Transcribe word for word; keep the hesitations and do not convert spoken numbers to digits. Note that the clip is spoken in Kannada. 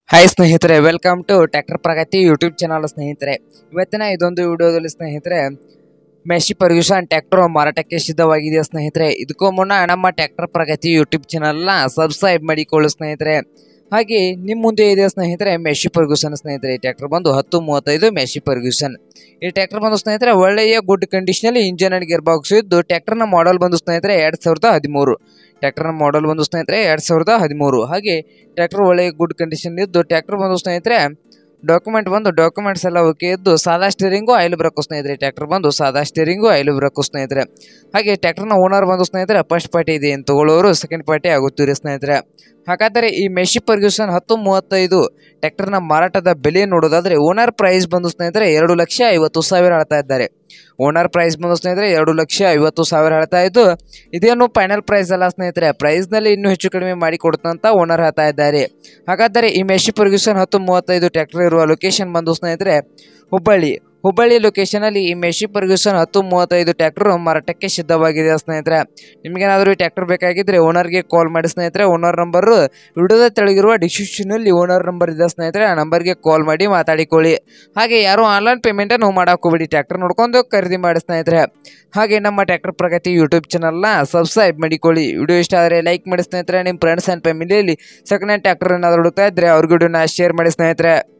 ಹಾಯ್ ಸ್ನೇಹಿತರೆ, welcome to tractor Pragati YouTube channel. ಸ್ನೇಹಿತರೆ, ಇವತ್ತಿನ ಇದೊಂದು ವಿಡಿಯೋದಲ್ಲಿ ಸ್ನೇಹಿತರೆ ಮೆಶಿ ಫರ್ಗ್ಯೂಸನ್ ಟ್ರ್ಯಾಕ್ಟರ್ ಮಾರಾಟಕ್ಕೆ ಸಿದ್ಧವಾಗಿದೆ. ಸ್ನೇಹಿತರೆ, ಇದಕ್ಕೂ ಮುನ್ನ ನಮ್ಮ ಟ್ರ್ಯಾಕ್ಟರ್ ಪ್ರಗತಿ ಯೂಟ್ಯೂಬ್ ಚಾನಲ್ನ ಸಬ್ಸ್ಕ್ರೈಬ್ ಮಾಡಿಕೊಳ್ಳಿ ಸ್ನೇಹಿತರೆ. ಹಾಗೆ ನಿಮ್ಮ ಮುಂದೆ ಇದೆ ಸ್ನೇಹಿತರೆ ಮೆಶಿ ಫರ್ಗ್ಯೂಸನ್. ಸ್ನೇಹಿತರೆ, ಈ ಟ್ರ್ಯಾಕ್ಟರ್ ಬಂದು ಹತ್ತು ಮೂವತ್ತೈದು ಮೆಶಿ ಫರ್ಗ್ಯೂಸನ್. ಈ ಟ್ರ್ಯಾಕ್ಟರ್ ಬಂದು ಸ್ನೇಹಿತರೆ ಒಳ್ಳೆಯ ಗುಡ್ ಕಂಡೀಷನಲ್ಲಿ ಇಂಜಿನ್ ಅಂಡ್ ಗೇರ್ ಬಾಕ್ಸ್ ಇದ್ದು, ಟ್ರ್ಯಾಕ್ಟರ್ನ ಮಾಡೆಲ್ ಬಂದು ಸ್ನೇಹಿತರೆ ಎರಡು ಸಾವಿರದ ಹದಿಮೂರು. ಟ್ರ್ಯಾಕ್ಟರ್ನ ಮಾಡೆಲ್ ಬಂದು ಸ್ನೇಹಿತರೆ ಎರಡು ಸಾವಿರದ ಹದಿಮೂರು. ಹಾಗೆ ಟ್ರ್ಯಾಕ್ಟರ್ ಒಳ್ಳೆಯ ಗುಡ್ ಕಂಡೀಷನ್ ಇದ್ದು, ಟ್ರ್ಯಾಕ್ಟರ್ ಬಂದು ಸ್ನೇಹಿತರೆ ಡಾಕ್ಯುಮೆಂಟ್ ಬಂದು ಡಾಕ್ಯುಮೆಂಟ್ಸ್ ಎಲ್ಲ ಓಕೆ ಇದ್ದು, ಸಾದಾ ಸ್ಟೀರಿಂಗು ಆಯಿಲ್ ಬ್ರೇಕು ಸ್ನೇಹಿತರೆ. ಟ್ರ್ಯಾಕ್ಟರ್ ಬಂದು ಸಾದಾ ಸ್ಟೀರಿಂಗು ಆಯಿಲ್ ಬ್ರೇಕು ಸ್ನೇಹಿತರೆ. ಹಾಗೆ ಟ್ರ್ಯಾಕ್ಟರ್ನ ಓನರ್ ಬಂದು ಸ್ನೇಹಿತರೆ ಫಸ್ಟ್ ಪಾರ್ಟಿ ಇದೆ ಅಂತ ತಗೊಳ್ಳೋರು ಸೆಕೆಂಡ್ ಪಾರ್ಟಿ ಆಗುತ್ತೀರಿ ಸ್ನೇಹಿತರೆ. ಹಾಗಾದರೆ ಈ ಮೆಶಿ ಫರ್ಗ್ಯೂಸನ್ ಹತ್ತು ಮೂವತ್ತೈದು ಟ್ರ್ಯಾಕ್ಟರ್ನ ಮಾರಾಟದ ಬೆಲೆ ನೋಡೋದಾದ್ರೆ ಓನರ್ ಪ್ರೈಸ್ ಬಂದು ಸ್ನೇಹಿತರೆ ಎರಡು ಲಕ್ಷ ಐವತ್ತು ಸಾವಿರ ಹೇಳ್ತಾ ಇದ್ದಾರೆ. ಓನರ್ ಪ್ರೈಸ್ ಬಂದು ಸ್ನೇಹಿತರೆ ಎರಡು ಲಕ್ಷ ಐವತ್ತು ಸಾವಿರ ಹೇಳ್ತಾ ಇದ್ದು, ಇದೇನು ಫೈನಲ್ ಪ್ರೈಸ್ ಅಲ್ಲ ಸ್ನೇಹಿತರೆ. ಪ್ರೈಸ್ನಲ್ಲಿ ಇನ್ನೂ ಹೆಚ್ಚು ಕಡಿಮೆ ಮಾಡಿ ಕೊಡ್ತಂತ ಓನರ್ ಹೇಳ್ತಾ ಇದ್ದಾರೆ. ಹಾಗಾದರೆ ಈ ಮೆಶಿ ಫರ್ಗ್ಯೂಸನ್ ಹತ್ತು ಮೂವತ್ತೈದು ಟ್ರ್ಯಾಕ್ಟರ್ ಇರುವ ಲೊಕೇಶನ್ ಬಂದು ಸ್ನೇಹಿತರೆ ಹುಬ್ಬಳ್ಳಿ. ಹುಬ್ಬಳ್ಳಿ ಲೊಕೇಶನಲ್ಲಿ ಈ ಮೆಶಿ ಫರ್ಗ್ಯೂಸನ್ ಹತ್ತು ಮೂವತ್ತೈದು ಟ್ರ್ಯಾಕ್ಟರ್ ಮಾರಾಟಕ್ಕೆ ಸಿದ್ಧವಾಗಿದೆ ಸ್ನೇಹಿತರೆ. ನಿಮಗೇನಾದರೂ ಈ ಟ್ರ್ಯಾಕ್ಟರ್ ಬೇಕಾಗಿದ್ದರೆ ಓನರ್ಗೆ ಕಾಲ್ ಮಾಡಿ ಸ್ನೇಹಿತರೆ. ಓನರ್ ನಂಬರು ವಿಡಿಯೋದ ತೆಳಗಿರುವ ಡಿಸ್ಕ್ರಿಪ್ಷನಲ್ಲಿ ಓನರ್ ನಂಬರ್ ಇದೆ ಸ್ನೇಹಿತರೆ. ಆ ನಂಬರ್ಗೆ ಕಾಲ್ ಮಾಡಿ ಮಾತಾಡಿಕೊಳ್ಳಿ. ಹಾಗೆ ಯಾರು ಆನ್ಲೈನ್ ಪೇಮೆಂಟನ್ನು ಮಾಡೋಕೋಬೇಡಿ, ಟ್ರ್ಯಾಕ್ಟರ್ ನೋಡ್ಕೊಂಡು ಖರೀದಿ ಮಾಡಿ ಸ್ನೇಹಿತರೆ. ಹಾಗೆ ನಮ್ಮ ಟ್ರ್ಯಾಕ್ಟರ್ ಪ್ರಗತಿ ಯೂಟ್ಯೂಬ್ ಚಾನಲ್ನ ಸಬ್ಸ್ಕ್ರೈಬ್ ಮಾಡಿಕೊಳ್ಳಿ. ವಿಡಿಯೋ ಇಷ್ಟ ಆದರೆ ಲೈಕ್ ಮಾಡಿ ಸ್ನೇಹಿತರೆ. ನಿಮ್ಮ ಫ್ರೆಂಡ್ಸ್ ಆ್ಯಂಡ್ ಫ್ಯಾಮಿಲಿಯಲ್ಲಿ ಸೆಕೆಂಡ್ ಹ್ಯಾಂಡ್ ಟ್ರ್ಯಾಕ್ಟರ್ ಏನಾದರೂ ಹುಡುಕ್ತಾ ಇದ್ದರೆ ಅವ್ರ ವಿಡಿಯೋನ ಶೇರ್ ಮಾಡಿ ಸ್ನೇಹಿತರೆ.